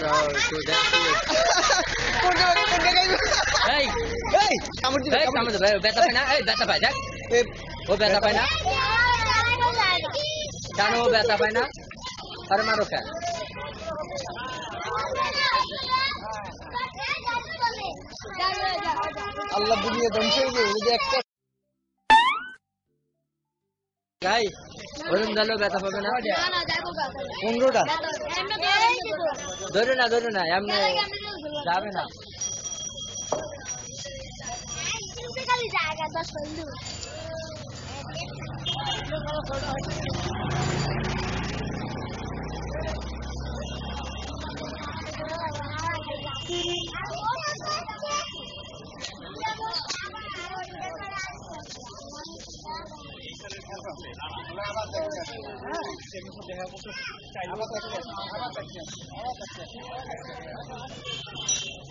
তো দেখছি কোন জায়গায় এই এই কামড় দিবে এই কামড় দেবে ব্যথা পায় না এই ব্যথা পায় দেখ ও ব্যথা পায় না জানো ও ব্যথা পায় না আরে মারো কেন আল্লাহ দুনিয়া ধ্বংস হয়ে যাবে যদি একটা গাই ওরম দালো ব্যথা পাবে না 15টা ধরে না এমনি যাবে না আবার